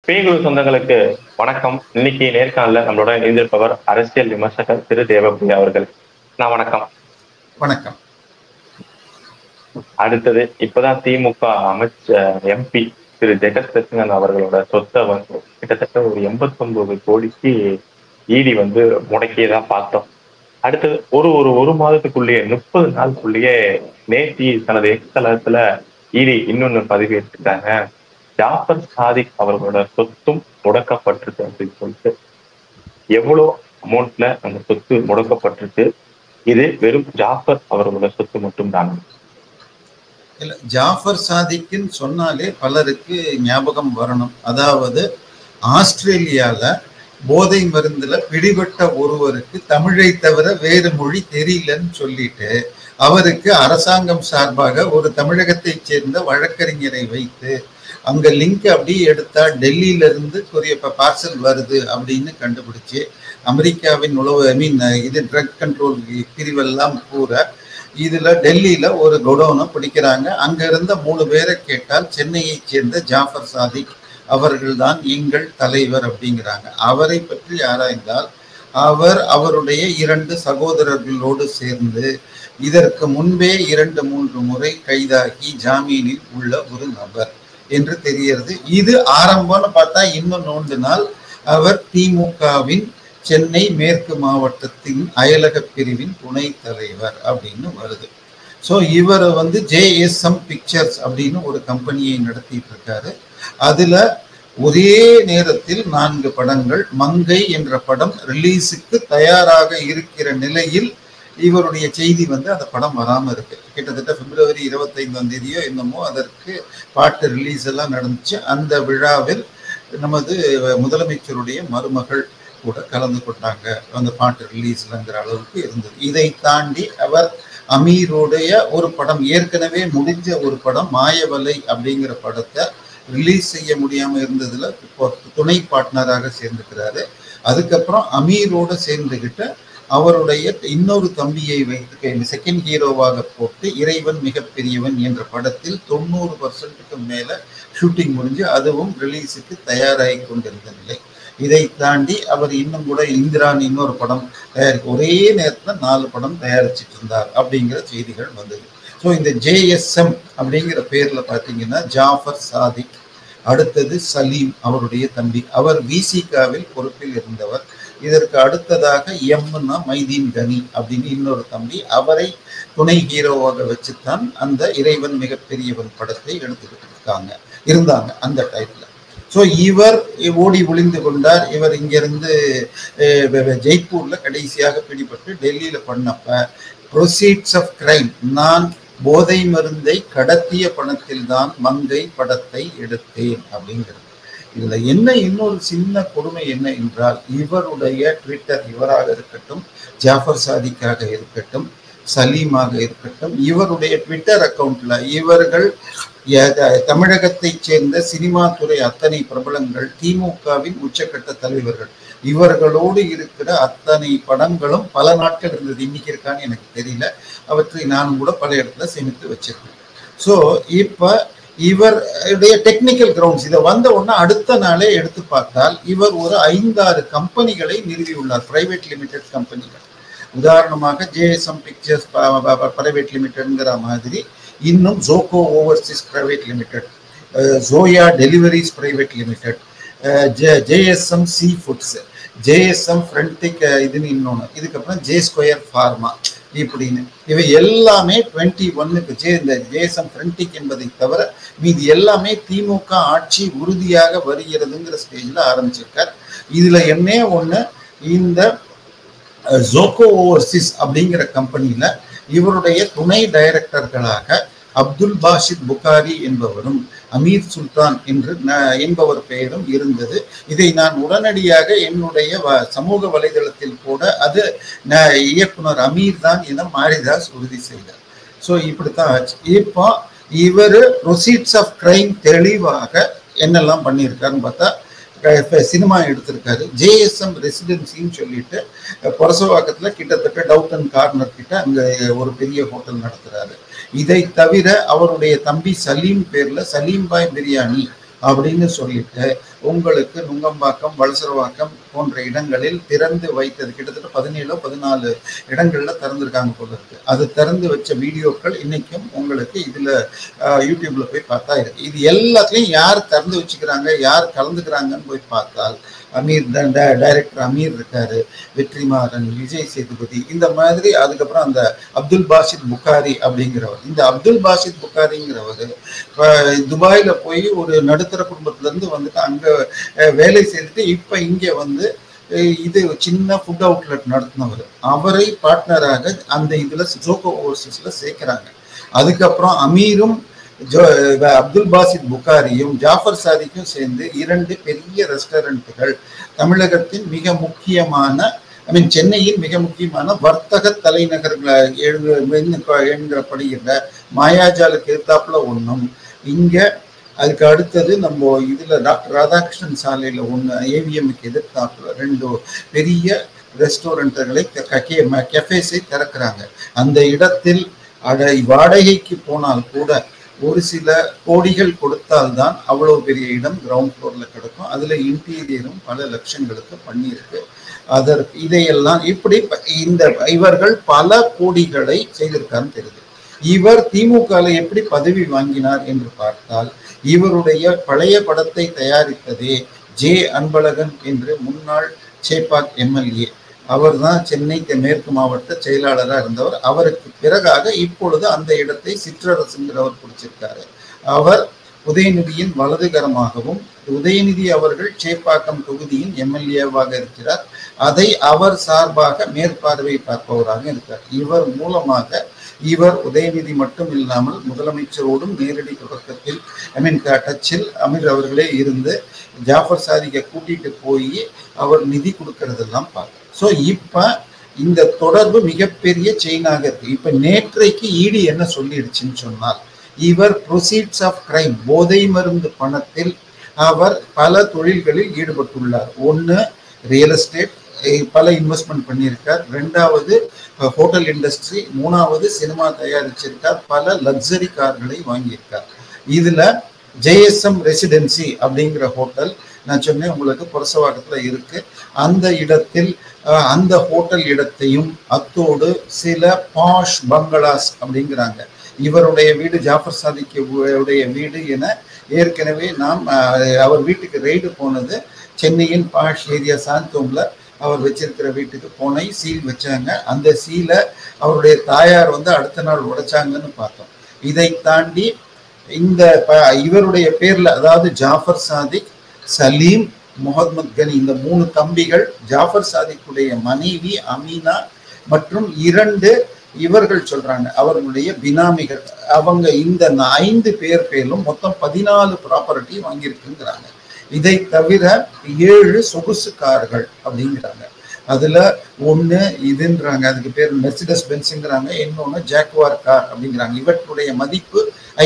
பீகுழு சொந்தங்களுக்கு வணக்கம். இன்னைக்கு நேர்காணல நம்மளோட இணைந்திருப்பவர் அரசியல் விமர்சகர் திரு தேவப்பிரியா அவர்கள். நான் வணக்கம். வணக்கம். அடுத்தது இப்பதான் திமுக எம்பி திரு ஜெகத்ரட்சகன் அவர்களோட சொத்தை கிட்டத்தட்ட ஒரு 89 கோடிக்கு ஈடி முடக்கியதா பார்த்தோம். அடுத்தது ஒரு மாதத்துக்குள்ளேயே 30 நாளுக்குள்ளேயே நேத்தி தனது எக்ஸ்தலத்துல ஈடி இன்னொன்னு பதிவேற்றிருக்காங்க. ஜாஃபர் சாதிக் அவர்களோட சொத்தும் முடக்கப்பட்டிருக்கு அப்படின்னு சொல்லிட்டு எவ்வளவு அமௌண்ட்ல அந்த சொத்து முடக்கப்பட்டிருக்கு, இது வெறும் ஜாஃபர் அவர்களோட சொத்து மட்டும் தான். இல்ல, ஜாஃபர் சாதிக்குன்னு சொன்னாலே பலருக்கு ஞாபகம் வரணும். அதாவது ஆஸ்திரேலியால போதை மருந்துல பிடிபட்ட ஒருவருக்கு தமிழை தவிர வேறு மொழி தெரியலன்னு சொல்லிட்டு அவருக்கு அரசாங்கம் சார்பாக ஒரு தமிழகத்தை சேர்ந்த வழக்கறிஞரை வைத்து அங்க லிங்க் அப்படியே எடுத்தா டெல்லியில இருந்து பார்சல் வருது அப்படின்னு கண்டுபிடிச்சு அமெரிக்காவின் இது ட்ரக் கண்ட்ரோல் பிரிவெல்லாம் கூற இதுல டெல்லியில ஒரு கொடோனை பிடிக்கிறாங்க. அங்க இருந்த 3 பேரை கேட்டால் சென்னையை சேர்ந்த ஜாஃபர் சாதிக் அவர்கள்தான் எங்கள் தலைவர் அப்படிங்கிறாங்க. அவரை பற்றி ஆராய்ந்தால் அவருடைய 2 சகோதரர்களோடு சேர்ந்து இதற்கு முன்பே 2-3 முறை கைதாகி ஜாமீனில் உள்ள ஒரு நபர் என்று தெரிகிறது. இது ஆரம்பம்னு பார்த்தா இன்னும் 4 நாள் அவர் திமுகவின் சென்னை மேற்கு மாவட்டத்தின் அயலக பிரிவின் துணை தலைவர் அப்படின்னு வருது. ஸோ இவர் JSM பிக்சர்ஸ் அப்படின்னு ஒரு கம்பெனியை நடத்திட்டு இருக்காரு. அதுல ஒரே நேரத்தில் 4 படங்கள், மங்கை என்ற படம் ரிலீஸுக்கு தயாராக இருக்கிற நிலையில் இவருடைய செய்தி அந்த படம் வராம இருக்கு. கிட்டத்தட்ட பிப்ரவரி 25ஆம் தேதியோ என்னமோ அதற்கு பாட்டு ரிலீஸ் எல்லாம் நடந்துச்சு. அந்த விழாவில் நமது முதலமைச்சருடைய மருமகள் கூட கலந்து கொண்டாங்க. அந்த பாட்டு ரிலீஸ்லங்கிற அளவுக்கு இருந்தது. இதை தாண்டி அவர் அமீருடைய ஒரு படம், ஏற்கனவே முடிஞ்ச ஒரு படம் மாயவலை அப்படிங்கிற படத்தை ரிலீஸ் செய்ய முடியாம இருந்ததுல துணை பார்ட்னராக சேர்ந்துக்கிறாரு. அதுக்கப்புறம் அமீரோட சேர்ந்துகிட்ட அவருடைய இன்னொரு தம்பியை வைத்து செகண்ட் ஹீரோவாக போட்டு இறைவன் மிகப்பெரியவன் என்ற படத்தில் 90% மேல ஷூட்டிங் முடிஞ்சு அதுவும் ரிலீஸுக்கு தயாராகி கொண்டிருந்த நிலை. இதை தாண்டி அவர் இன்னும் கூட இந்திரான் இன்னொரு படம் ஒரே நேரத்தில் 4 படம் தயாரிச்சுட்டு இருந்தார் அப்படிங்கிற செய்திகள் வந்தது. ஸோ இந்த JSM அப்படிங்கிற பேர்ல பார்த்தீங்கன்னா ஜாஃபர் சாதிக், அடுத்தது சலீம் அவருடைய தம்பி, அவர் விசிகாவில் பொறுப்பில் இருந்தவர். இதற்கு அடுத்ததாக எம்னா மைதீன் கனி அப்படின்னு இன்னொரு தம்பி, அவரை துணை ஹீரோவாக வச்சுத்தான் அந்த இறைவன் மிகப்பெரியவன் படத்தை எடுத்துக்கிட்டு இருந்தாங்க அந்த டைப்ல. ஸோ இவர் ஓடி ஒளிந்து கொண்டார். இவர் இங்கிருந்து ஜெய்ப்பூர்ல கடைசியாக பிடிபட்டு டெல்லியில பண்ணப்ப ப்ரொசீட்ஸ் ஆஃப் கிரைம், நான் போதை மருந்தை கடத்திய பணத்தில் தான் மங்கை படத்தை எடுத்தேன் அப்படிங்கிறது. இதுல என்ன இன்னொரு சின்ன கொடுமை என்ன என்றால், இவருடைய ட்விட்டர், இவராக இருக்கட்டும், ஜாஃபர் சாதிக்காக இருக்கட்டும், சலீமாக இருக்கட்டும், இவருடைய ட்விட்டர் அக்கௌண்ட்ல இவர்கள் தமிழகத்தை சேர்ந்த சினிமா துறை அத்தனை பிரபலங்கள், திமுகவின் உச்சக்கட்ட தலைவர்கள், இவர்களோடு இருக்கிற அத்தனை படங்களும் பல நாட்கள் இருந்தது. இன்னைக்கு இருக்கான்னு எனக்கு தெரியல. அவற்றை நானும் கூட பல இடத்துல சேமித்து வச்சிருக்கேன். ஸோ இப்ப இவருடைய டெக்னிக்கல் கிரவுண்ட்ஸ் இதை வந்த உடனே அடுத்த நாளே எடுத்து பார்த்தால் இவர் ஒரு 5-6 கம்பெனிகளை நிறுவியுள்ளார், பிரைவேட் லிமிடெட் கம்பெனிகள். உதாரணமாக JSM பிக்சர்ஸ் பிரைவேட் லிமிடெட்ங்கிற மாதிரி, இன்னும் ஜோகோ ஓவர்சீஸ் பிரைவேட் லிமிடெட், ஜோயா deliveries private limited, JSM sea foods, JSM ஃப்ரண்டிக் இதுன்னு இன்னொன்று, இதுக்கப்புறம் J2 ஃபார்மா இப்படின்னு இவை எல்லாமே 21க்கு இந்த JSM ஃப்ரண்டிக் என்பதை தவிர மீது எல்லாமே திமுக ஆட்சி உறுதியாக வருகிறதுங்கிற ஸ்டேஜில் ஆரம்பிச்சிருக்கார். இதுல என்ன ஒன்று, இந்த ஜோகோ ஓவர்சீஸ் அப்படிங்கிற கம்பெனியில இவருடைய துணை டைரக்டர்களாக அப்துல் பாஷித் புகாரி என்பவரும் அமீர் சுல்தான் என்பவர் பெயரும் இருந்தது. இதை நான் உடனடியாக என்னுடைய சமூக வலைதளத்தில் கூட அது இயக்குனர் அமீர் தான் என மாரிதாஸ் உறுதி செய்தார். ஸோ இப்படித்தான் ஆச்சு. இப்போ இவர் ப்ரொசீட்ஸ் ஆஃப் கிரைம் தெளிவாக என்னெல்லாம் பண்ணியிருக்காருன்னு பார்த்தா, சினிமா எடுத்திருக்காரு. JSM ரெசிடென்சின்னு சொல்லிட்டு பொரசவாக்கத்தில் கிட்டத்தட்ட டவுட்டன் கார்னர் கிட்ட அங்கே ஒரு பெரிய ஹோட்டல் நடத்துறாரு. இதை தவிர அவருடைய தம்பி சலீம் பேர்ல சலீம் பாய் பிரியாணி அப்படின்னு சொல்லிட்டு உங்களுக்கு நுங்கம்பாக்கம், வலசரவாக்கம் போன்ற இடங்களில் திறந்து வைத்தது. கிட்டத்தட்ட 17-14 இடங்கள்ல திறந்திருக்காங்க போல இருக்கு. அது திறந்து வச்ச வீடியோக்கள் இன்னைக்கும் உங்களுக்கு இதுல யூடியூப்ல போய் பார்த்தா இருக்கு. இது எல்லாத்துலயும் யார் திறந்து வச்சுக்கிறாங்க, யார் கலந்துக்கிறாங்கன்னு போய் பார்த்தால் அமீர் டைரக்டர் அமீர் இருக்காரு, வெற்றிமாறன், விஜய் சேதுபதி, இந்த மாதிரி. அதுக்கப்புறம் அந்த அப்துல் பாசித் புகாரி அப்படிங்கிறவர். இந்த அப்துல் பாசித் புகாரிங்கிறவர் துபாயில போய் ஒரு நடுத்தர குடும்பத்துல இருந்து வந்துட்டு அங்க வேலை செய்துட்டு இப்ப இங்க வந்து இது சின்ன ஃபுட் அவுட்லெட் நடத்தினவர். அவரை பார்ட்னராக அந்த இதுல ஜோகோ ஓவர்சீஸ்ல சேர்க்கிறாங்க. அதுக்கப்புறம் அமீரும் அப்துல் பாசித் புகாரியும் ஜாஃபர் சாதிக்கும் சேர்ந்து 2 பெரிய ரெஸ்டாரண்ட்டுகள் தமிழகத்தின் மிக முக்கியமான சென்னையின் மிக முக்கியமான வர்த்தக தலைநகர்கள் என்கிறப்படுகின்ற மாயாஜாலுக்கு எதிர்த்தாப்புல ஒன்றும், இங்க அதுக்கு அடுத்தது நம்ம இதுல டாக்டர் ராதாகிருஷ்ணன் சாலையில ஒன்று, ஏவிஎம்க்கு எதிர்த்தாப்புல 2 பெரிய ரெஸ்டாரண்ட்டுகளை கெஃபேஸை திறக்கிறாங்க. அந்த இடத்தில் வாடகைக்கு போனால் கூட ஒரு சில கோடிகள் கொடுத்தால்தான் அவ்வளவு பெரிய இடம் கிரவுண்ட் ஃப்ளோர்ல கிடைக்கும். அதுல இன்டீரியரும் பல லட்சங்களுக்கு பண்ணியிருக்கு. அதற்கு இதையெல்லாம் இப்படி இவர்கள் பல கோடிகளை செய்திருக்கான்னு தெரியுது. இவர் திமுக எப்படி பதவி வாங்கினார் என்று பார்த்தால், இவருடைய பழைய படத்தை தயாரித்ததே ஜே அன்பழகன் என்று முன்னாள் சேப்பாக் எம்எல்ஏ. அவர் தான் சென்னை மேற்கு மாவட்ட செயலாளராக இருந்தவர். அவருக்கு பிறகாக இப்பொழுது அந்த இடத்தை சிற்றரசுங்கிறவர் பிடிச்சிருக்காரு. அவர் உதயநிதியின் வலதுகரமாகவும், உதயநிதி அவர்கள் சேப்பாக்கம் தொகுதியின் எம்எல்ஏவாக இருக்கிறார். அதை அவர் சார்பாக மேற்பார்வை பார்ப்பவராக இருக்கிறார். இவர் மூலமாக இவர் உதயநிதி மட்டும் இல்லாமல் முதலமைச்சரோடும் நேரடி தொடக்கத்தில் டச்சில் அமீர் அவர்களே இருந்து ஜாஃபர் சாதிக்கை கூட்டிட்டு போய் அவர் நிதி கொடுக்கறதெல்லாம் பார்க்க. ஸோ இப்ப இந்த தொடர்பு மிகப்பெரிய செயினாக இருக்கு. இப்ப நேற்றைக்கு ஈடி என்ன சொல்லிடுச்சுன்னு சொன்னால், இவர் ப்ரொசீட்ஸ் ஆஃப் கிரைம், போதை மருந்து பணத்தில் அவர் பல தொழில்களில் ஈடுபட்டுள்ளார். ஒன்று ரியல் எஸ்டேட், பல இன்வெஸ்ட்மெண்ட் பண்ணியிருக்கார். 2வது ஹோட்டல் இண்டஸ்ட்ரி, 3வது சினிமா தயாரிச்சிருக்கார். பல லக்ஸரி கார்களை வாங்கியிருக்கார். இதுல ஜேஎஸ்எம் ரெசிடென்சி அப்படிங்கிற ஹோட்டல் நான் சொன்னேன் உங்களுக்கு புரசவாக்கத்துல இருக்கு. அந்த இடத்தில் அந்த ஹோட்டல் இடத்தையும் அத்தோடு சில பாஷ் பங்களாஸ் அப்படிங்கிறாங்க. இவருடைய வீடு ஜாஃபர் சாதிக்குடைய வீடு என ஏற்கனவே நாம் அவர் வீட்டுக்கு ரெய்டு போனது. சென்னையின் பாஷ் ஏரியா சாந்தோம்ல அவர் வச்சிருக்கிற வீட்டுக்கு போனை சீல் வச்சாங்க. அந்த சீலை அவருடைய தாயார் அடுத்த நாள் உடைச்சாங்கன்னு பார்த்தோம். இதை தாண்டி இந்த இவருடைய பேர்ல, அதாவது ஜாஃபர் சாதிக், சலீம், முகமது கனி, இந்த 3 தம்பிகள், ஜாஃபர் சாதிக்குடைய மனைவி அமீனா மற்றும் 2 இவர்கள் சொல்றாங்க அவர்களுடைய பினாமிகள். அவங்க இந்த 5 பேரும் மொத்தம் 14 ப்ராப்பர்ட்டி வாங்கியிருக்குங்கிறாங்க. இதை தவிர 7 சொகுசு கார்கள் அப்படிங்கிறாங்க. அதுல ஒண்ணு இதுன்றாங்க, அதுக்கு பேர் மெர்சிடஸ் பென்ஸுங்கிறாங்க, இன்னொன்னு ஜாக்வார் கார் அப்படிங்கிறாங்க. இவற்றுடைய மதிப்பு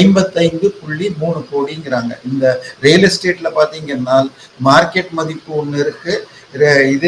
55.3 கோடிங்கிறாங்க. இந்த ரியல் எஸ்டேட்ல பாத்தீங்கன்னா மார்க்கெட் மதிப்பு ஒண்ணு இருக்கு, இது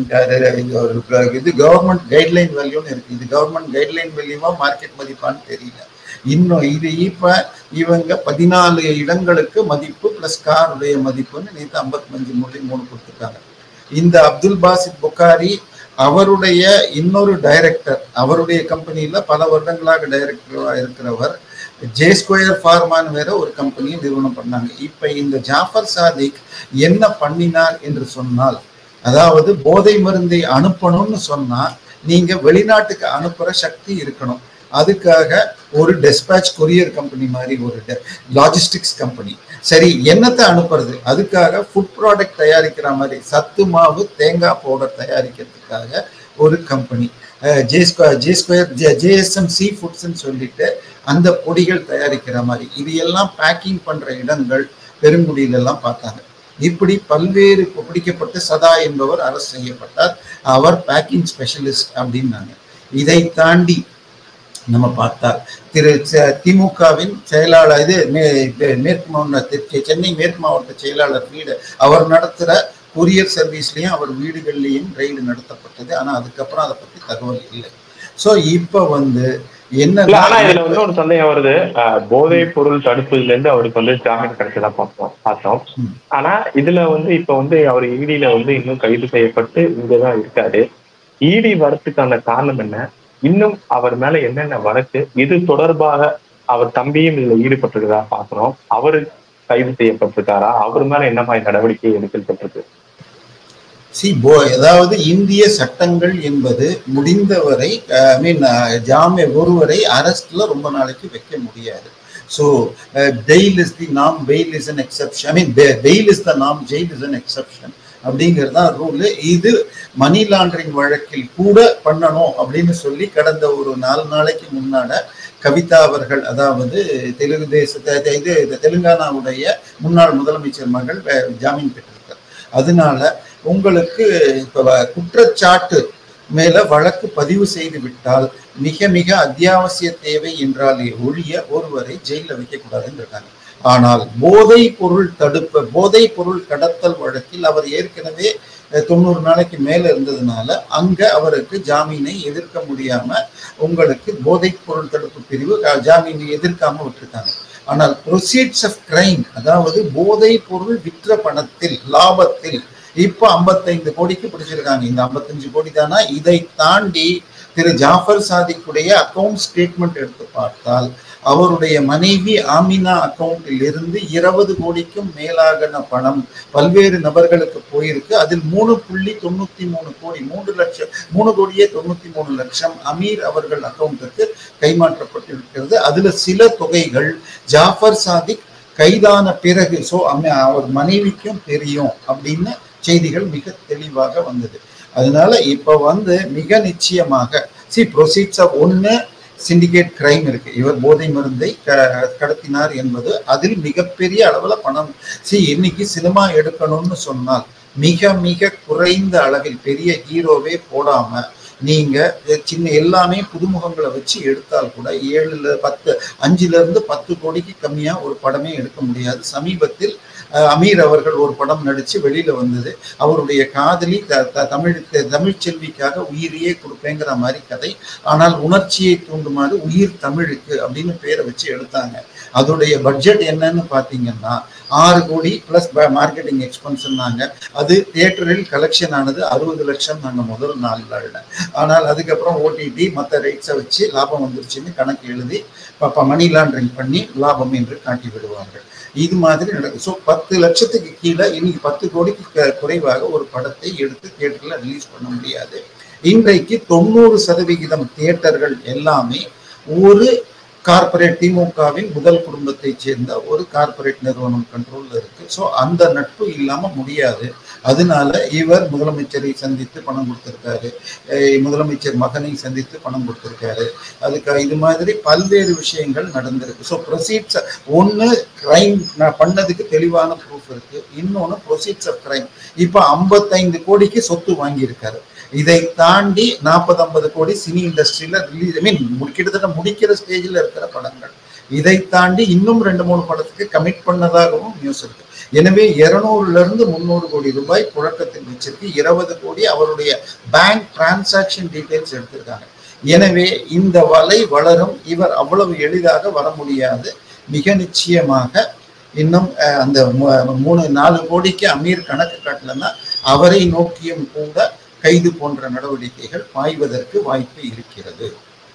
கவர்மெண்ட் கைட்லைன் வேல்யூன்னு இருக்கு. இது கவர்மெண்ட் கைட்லைன் வேல்யூவா மார்க்கெட் மதிப்பான்னு தெரியல. இன்னும் இது இப்ப இவங்க 14 இடங்களுக்கு மதிப்பு பிளஸ் காருடைய மதிப்புன்னு நேற்று 55.3 கொடுத்துருக்காங்க. இந்த அப்துல் பாசித் புகாரி அவருடைய இன்னொரு டைரக்டர், அவருடைய கம்பெனியில பல வருடங்களாக டைரக்டரா இருக்கிறவர், ஜே ஸ்கொயர் ஃபார்மான்னு வேற ஒரு கம்பெனியை நிறுவனம் பண்ணாங்க. இப்ப இந்த ஜாஃபர் சாதிக் என்ன பண்ணினார் என்று சொன்னால், அதாவது போதை மருந்தை அனுப்பணும்னு சொன்னா நீங்க வெளிநாட்டுக்கு அனுப்புற சக்தி இருக்கணும். அதுக்காக ஒரு டெஸ்பேச் கொரியர் கம்பெனி மாதிரி ஒரு லாஜிஸ்டிக்ஸ் கம்பெனி. சரி, என்னத்தை அனுப்புறது? அதுக்காக ஃபுட் ப்ராடக்ட் தயாரிக்கிற மாதிரி சத்து மாவு, தேங்காய் பவுடர் தயாரிக்கிறதுக்காக ஒரு கம்பெனி, ஜேஎஸ்எம் சீ ஃபுட்ஸ்ன்னு சொல்லிட்டு அந்த பொடிகள் தயாரிக்கிற மாதிரி. இது எல்லாம் பேக்கிங் பண்ற இடங்கள் பெருங்குடியிலெல்லாம் பார்த்தாங்க. இப்படி பல்வேறு பிடிக்கப்பட்டு சதா என்பவர் அரசு செய்யப்பட்டார். அவர் பேக்கிங் ஸ்பெஷலிஸ்ட் அப்படின்னாங்க. இதை தாண்டி நம்ம பார்த்தால் திமுகவின் செயலாளர், இது மேற்கு மாவட்ட சென்னை மேற்கு மாவட்ட செயலாளர் வீடு, அவர் நடத்துகிற கொரியர் சர்வீஸ்லையும் அவர் வீடுகள்லையும் ரெய்டு நடத்தப்பட்டது. ஆனால் அதுக்கப்புறம் அதை பற்றி தகவல் இல்லை. ஸோ இப்போ என்னன்னா ஆனா இதுல வந்து ஒரு சந்தேகம் வருது. போதைப் பொருள் தடுப்புல இருந்து அவருக்கு வந்து ஜாமீன் கிடைச்சதா பார்த்தோம். ஆனா இதுல வந்து இப்ப வந்து அவர் ஈடியில வந்து இன்னும் கைது செய்யப்பட்டு இங்கதான் இருக்காரு. ஈடி வரத்துக்கான காரணம் என்ன? இன்னும் அவர் மேல என்னென்ன வழக்கு? இது தொடர்பாக அவர் தம்பியும் இதுல ஈடுபட்டிருக்கதா பாக்குறோம். அவரு கைது செய்யப்பட்டிருக்காரா? அவர் மேல என்ன மாதிரி நடவடிக்கை எடுக்கப்பட்டிருக்கு? அதாவது இந்திய சட்டங்கள் என்பது முடிந்தவரை ஒருவரை அரெஸ்ட்ல ரொம்ப நாளைக்கு வைக்க முடியாது. So bail is the norm, bail is an exception. I mean bail is the norm, jail is an exception. அப்படிங்கிறது தான் ரூல். இது மணி லாண்டரிங் வழக்கில் கூட பண்ணணும் அப்படின்னு சொல்லி கடந்த ஒரு 4 நாளைக்கு முன்னாட கவிதா அவர்கள், அதாவது தெலுங்கானாவுடைய முன்னாள் முதலமைச்சர் மகள் ஜாமீன் பெற்றிருக்கார். அதனால உங்களுக்கு குற்றச்சாட்டு மேல வழக்கு பதிவு செய்து விட்டால் மிக மிக அத்தியாவசிய தேவை என்றாலே ஒழிய ஒருவரை ஜெயில வைக்க கூடாதுன்னு இருக்காங்க. ஆனால் போதைப் பொருள் கடத்தல் வழக்கில் அவர் ஏற்கனவே 90 நாளைக்கு மேல இருந்ததுனால அங்க அவருக்கு ஜாமீனை எதிர்க்க முடியாம உங்களுக்கு போதைப் பொருள் தடுப்பு பிரிவு ஜாமீனை எதிர்க்காம விட்டுருக்காங்க. ஆனால் ப்ரொசீட்ஸ் ஆஃப் கிரைம், அதாவது போதைப் பொருள் விற்ற பணத்தில் லாபத்தில் இப்ப 55 கோடிக்கு பிடிச்சிருக்காங்க. இந்த 55 கோடி தானா? இதை தாண்டி திரு ஜாஃபர் சாதிக்குடைய அக்கவுண்ட் ஸ்டேட்மெண்ட் எடுத்து பார்த்தால் அவருடைய மனைவி ஆமினா அக்கவுண்டில் இருந்து 20 கோடிக்கும் மேலான பணம் பல்வேறு நபர்களுக்கு போயிருக்கு. அதில் 3.93 கோடி 3 கோடியே 93 லட்சம் அமீர் அவர்கள் அக்கவுண்ட்டுக்கு கைமாற்றப்பட்டிருக்கிறது. அதுல சில தொகைகள் ஜாஃபர் சாதிக் கைதான பிறகு அவர் மனைவிக்கும் தெரியும் அப்படின்னு செய்திகள் மிக தெளிவாக வந்தது. அதனால இப்ப வந்து மிக நிச்சயமாக ப்ரொசீட்ஸ் ஆஃப் ஒன்னு சிண்டிகேட் கிரைம் இருக்கு. இவர் போதை மருந்தை கடத்தினார் என்பது, அதில் மிகப்பெரிய அளவுல பணம். இன்னைக்கு சினிமா எடுக்கணும்னு சொன்னால் மிக மிக குறைந்த அளவில் பெரிய ஹீரோவே போடாம நீங்க சின்ன எல்லாமே புதுமுகங்களை வச்சு எடுத்தால் கூட 5 கோடிக்கு கம்மியா ஒரு படமே எடுக்க முடியாது. சமீபத்தில் அமீர் அவர்கள் ஒரு படம் நடிச்சு வெளியில வந்தது. அவருடைய காதலி தமிழ் செல்விக்காக உயிரையே கொடுப்பேங்கிற மாதிரி கதை. ஆனால் உணர்ச்சியை தூண்டுமாறு உயிர் தமிழுக்கு அப்படின்னு பேரை வச்சு எடுத்தாங்க. அதோடைய பட்ஜெட் என்னன்னு பாத்தீங்கன்னா 6 கோடி பிளஸ் மார்க்கெட்டிங் எக்ஸ்பென்ஸ்னாங்க. அது தியேட்டரில் கலெக்ஷன் ஆனது 60 லட்சம் நாங்க முதல் 4 நாள்ல. ஆனால் அதுக்கப்புறம் ஓடிடி மற்ற ரைட்ஸை வச்சு லாபம் வந்துருச்சுன்னு கணக்கு எழுதி மணி லாண்டரிங் பண்ணி லாபம் என்று காட்டி விடுவார்கள். இது மாதிரி நடக்கும். 10 லட்சத்துக்கு கீழே இன்னைக்கு 10 கோடிக்கு குறைவாக ஒரு படத்தை எடுத்து தியேட்டர்ல ரிலீஸ் பண்ண முடியாது. இன்றைக்கு 90% தியேட்டர்கள் எல்லாமே ஒரு கார்பரேட் திமுகவின் முதல் குடும்பத்தை சேர்ந்த ஒரு கார்பரேட் நிறுவனம் கண்ட்ரோல்ல இருக்கு. அந்த நட்பு இல்லாம முடியாது. அதனால இவர் முதலமைச்சரை சந்தித்து பணம் கொடுத்திருக்காரு, முதலமைச்சர் மகனை சந்தித்து பணம் கொடுத்திருக்காரு. அதுக்கு இது மாதிரி பல்வேறு விஷயங்கள் நடந்திருக்கு. ப்ரொசீட்ஸ் ஒன்னு கிரைம் பண்ணதுக்கு தெளிவான ப்ரூஃப் இருக்கு. இன்னொன்னு ப்ரொசீட்ஸ் ஆஃப் கிரைம். இப்ப 55 கோடிக்கு சொத்து வாங்கியிருக்காரு. இதை தாண்டி 40-50 கோடி சினி இண்டஸ்ட்ரியில ரிலீஸ் கிட்டத்தட்ட முடிக்கிற ஸ்டேஜ்ல இருக்கிற படங்கள். இதை தாண்டி இன்னும் 2-3 படத்துக்கு கமிட் பண்ணதாகவும் நியூஸ் இருக்கு. எனவே 200-300 கோடி ரூபாய் புழக்கத்தில் வச்சிருக்கு. 20 கோடி அவருடைய பேங்க் டிரான்சாக்ஷன் டீடைல்ஸ் எடுத்திருக்காங்க. எனவே இந்த வலை வளரும். இவர் அவ்வளவு எளிதாக வர முடியாது. மிக நிச்சயமாக இன்னும் அந்த 3-4 கோடிக்கு அமீர் கணக்கு காட்டலன்னா அவரை நோக்கியும் கூட கைது போன்ற நடவடிக்கைகள் பாய்வதற்கு வாய்ப்பு இருக்கிறது.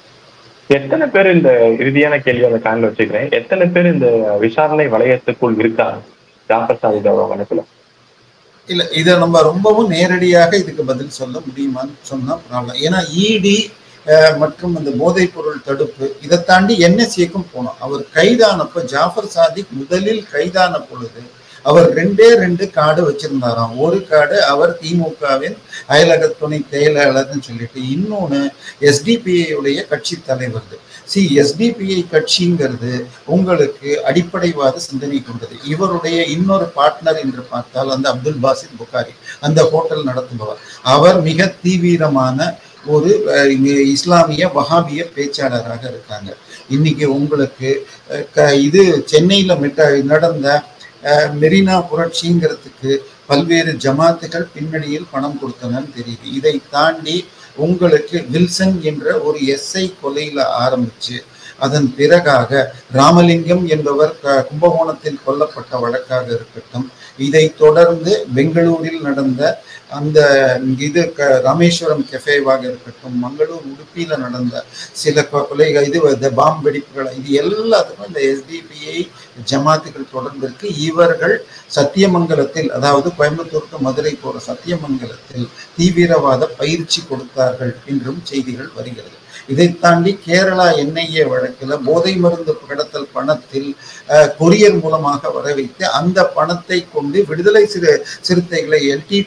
எத்தனை பேர் இந்த இறுதியான கேள்வி அந்த காலில் வச்சுக்கிறேன், எத்தனை பேர் இந்த விசாரணை வளையத்துக்குள் இருக்காங்க ஜாஃபர் சாதிக் வழக்குல? இல்ல, இதை நம்ம ரொம்பவும் நேரடியாக இதுக்கு பதில் சொல்ல முடியுமான்னு சொன்னா ப்ராப்ளம். ஏன்னா இடி மற்றும் இந்த போதைப் பொருள் தடுப்பு இதை தாண்டி NSAக்கும் போனோம். அவர் கைதானப்ப ஜாஃபர் சாதிக் முதலில் கைதான பொழுது அவர் 2 கார்டு வச்சிருந்தாராம். ஒரு கார்டு அவர் திமுகவின் அயலக துணை செயலாளர்னு சொல்லிட்டு, இன்னொன்னு SDPI உடைய கட்சி தலைவர். SDPI கட்சிங்கிறது உங்களுக்கு அடிப்படைவாத சிந்தனை கொண்டது. இவருடைய இன்னொரு பார்ட்னர் என்று பார்த்தால் அந்த அப்துல் பாசித் புகாரி, அந்த ஹோட்டல் நடத்துபவர், அவர் மிக தீவிரமான ஒரு இஸ்லாமிய வஹாபிய பேச்சாளராக இருக்காங்க. இன்னைக்கு உங்களுக்கு இது சென்னையில நடந்த மெரினா புரட்சிங்கிறதுக்கு பல்வேறு ஜமாத்துகள் பின்னணியில் பணம் கொடுத்தனன்னு தெரியுது. இதை தாண்டி உங்களுக்கு வில்சன் என்ற ஒரு எஸ்ஐ கொலையில ஆரம்பிச்சு அதன் பிறகாக ராமலிங்கம் என்பவர் கும்பகோணத்தில் கொல்லப்பட்ட வழக்காக இருக்கட்டும், இதை தொடர்ந்து பெங்களூரில் நடந்த அந்த இது ராமேஸ்வரம் கெஃபேவாக இருக்கட்டும், மங்களூர் உடுப்பியில நடந்த சில கொலைகள், இது பாம்பு வெடிப்புகள், இது எல்லாத்துக்கும் இந்த எஸ்டிபிஐ ஜமாத்துகள் தொடர்ந்து இருக்கு. இவர்கள் சத்தியமங்கலத்தில், அதாவது கோயம்புத்தூர் டு மதுரை போற சத்தியமங்கலத்தில் தீவிரவாத பயிற்சி கொடுத்தார்கள் என்றும் செய்திகள் வருகிறது. இதை தாண்டி கேரளா என்ஐஏ வழக்கில் போதை மருந்து கடத்தல் பணத்தில் கொரியர் மூலமாக வர வைத்து அந்த பணத்தை கொண்டு விடுதலை சிறுத்தைகளை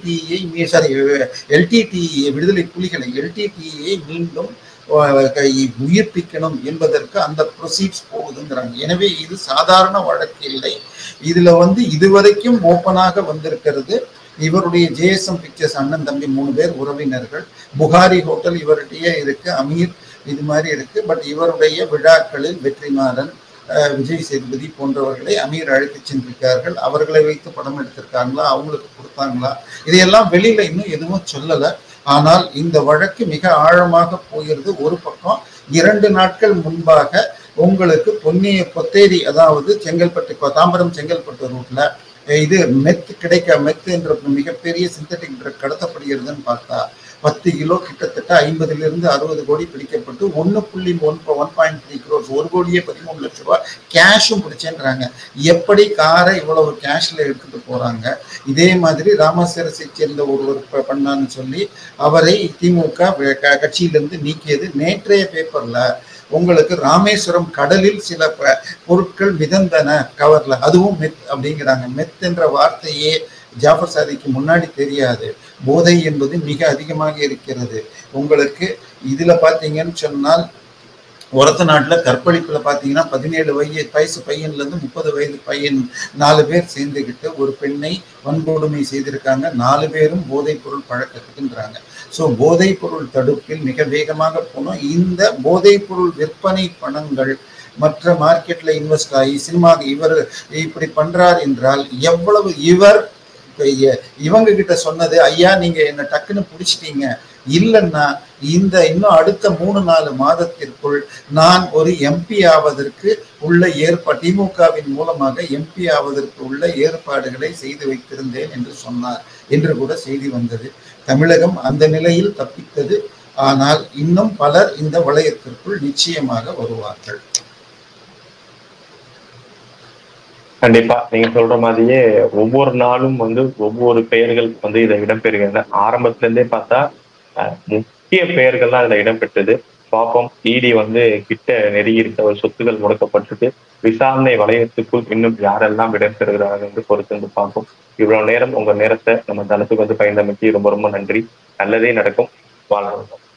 எல்டிடிஇ விடுதலை புலிகளை எல்டிடிஇயை மீண்டும் உயிர்ப்பிக்கணும் என்பதற்கு அந்த ப்ரொசீட்ஸ் போகுதுங்கிறாங்க. எனவே இது சாதாரண வழக்கு இல்லை. இதுல இதுவரைக்கும் ஓப்பனாக வந்திருக்கிறது. இவருடைய ஜேஎஸ்எம் பிக்சர்ஸ் அண்ணன் தம்பி 3 பேர் உறவினர்கள், புகாரி ஹோட்டல் இவருடைய இருக்கு, அமீர் இது மாதிரி இருக்கு. பட் இவருடைய விழாக்களில் வெற்றிமாறன், விஜய் சேதுபதி போன்றவர்களை அமீர் அழைத்து சென்றிருக்கார்கள். அவர்களை வைத்து படம் எடுத்திருக்காங்களா, அவங்களுக்கு கொடுத்தாங்களா, இதையெல்லாம் வெளியில இன்னும் எதுவும் சொல்லலை. ஆனால் இந்த வழக்கு மிக ஆழமாக போகிறது. ஒரு பக்கம் 2 நாட்கள் முன்பாக உங்களுக்கு பொத்தேரி, அதாவது செங்கல்பட்டு, தாம்பரம் செங்கல்பட்டு ரூட்ல இது மெத் என்ற மிகப்பெரிய சிந்தட்டிக் ட்ரக் கடத்தப்படுகிறதுன்னு பார்த்தா 10 கிலோ கிட்டத்தட்ட 50 to 60 கோடி பிடிக்கப்பட்டு 1.3 crores, 1 கோடியே 13 லட்சம் ரூபாய் கேஷும் பிடிச்சேன்றாங்க. எப்படி காரை இவ்வளவு கேஷ்ல எடுத்துட்டு போறாங்க? இதே மாதிரி ராமசரசை சேர்ந்த ஒருவர் பண்ணான்னு சொல்லி அவரை திமுக கட்சியிலிருந்து நீக்கியது. நேற்றைய பேப்பர்ல உங்களுக்கு ராமேஸ்வரம் கடலில் சில பொருட்கள் மிதந்தன கவர்ல, அதுவும் மெத் அப்படிங்கிறாங்க. மெத் என்ற வார்த்தையே ஜாஃபர் சாதிக்கு முன்னாடி தெரியாது. போதை என்பது மிக அதிகமாக இருக்கிறது. உங்களுக்கு இதுல பாத்தீங்கன்னு சொன்னால் ஒரத்த நாட்டுல கற்பழிப்புல பாத்தீங்கன்னா 17 வயசு பையன்ல இருந்து 30 வயது பையன் 4 பேர் சேர்ந்துகிட்டு ஒரு பெண்ணை வன்கொடுமை செய்திருக்காங்க. 4 பேரும் போதைப் பொருள் பழக்கத்துக்குன்றாங்க. ஸோ போதைப் பொருள் தடுப்பில் மிக வேகமாக போனோம். இந்த போதைப் பொருள் விற்பனை பணங்கள் மற்ற மார்க்கெட்ல இன்வெஸ்ட் ஆகி சினிமா இவர் இப்படி பண்றார் என்றால் எவ்வளவு இவங்க கிட்ட சொன்னது, ஐயா நீங்க என்ன டக்குன்னு பிடிச்சிட்டீங்க, இல்லைன்னா இன்னும் அடுத்த 3-4 மாதத்திற்குள் நான் ஒரு எம்பி ஆவதற்கு உள்ள திமுகவின் மூலமாக எம்பி ஆவதற்கு உள்ள ஏற்பாடுகளை செய்து வைத்திருந்தேன் என்று சொன்னார் என்று கூட செய்தி வந்தது. தமிழகம் அந்த நிலையில் தப்பித்தது. ஆனால் இன்னும் பலர் இந்த வளையத்திற்குள் நிச்சயமாக வருவார்கள். கண்டிப்பா நீங்க சொல்ற மாதிரியே ஒவ்வொரு நாளும் ஒவ்வொரு பெயர்கள் இதை இடம்பெறுகின்றன. ஆரம்பத்துல இருந்தே பார்த்தா முக்கிய பெயர்கள்லாம் இதுல இடம்பெற்றது. பார்ப்போம், இடி கிட்ட நெருங்கி இருக்க ஒரு சொத்துக்கள் முடக்கப்பட்டிருக்கு. விசாரணை வளையத்துக்குள் இன்னும் யாரெல்லாம் இடம்பெறுகிறார்கள் என்று பொறுத்து பார்ப்போம். இவ்வளவு நேரம் உங்க நேரத்தை நம்ம தளத்துக்கு பயந்தமைக்கு ரொம்ப ரொம்ப நன்றி. நல்லதே நடக்கும். வாழ்க்கை.